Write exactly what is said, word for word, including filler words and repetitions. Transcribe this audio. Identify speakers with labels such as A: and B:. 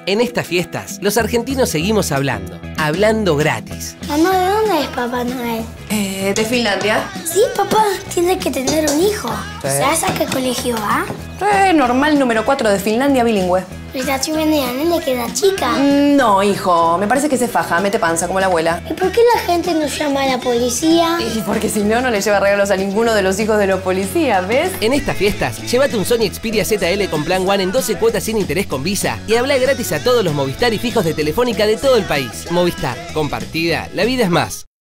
A: En estas fiestas, los argentinos seguimos hablando, hablando gratis.
B: Mamá, ¿de dónde es Papá Noel?
C: Eh, ¿de Finlandia?
B: Sí, papá, tiene que tener un hijo. ¿Sabes a qué colegio va?
C: Eh, normal número cuatro de Finlandia, bilingüe.
B: ¿Esta chimenea le queda chica?
C: Mm, no, hijo, me parece que se faja, mete panza como la abuela.
B: ¿Y por qué la gente no llama a la policía?
C: Y porque si no, no le lleva regalos a ninguno de los hijos de los policías, ¿ves?
A: En estas fiestas, llévate un Sony Xperia Z L con plan One en doce cuotas sin interés con Visa y habla gratis a todos los Movistar y fijos de Telefónica de todo el país. Movistar, compartida, la vida es más.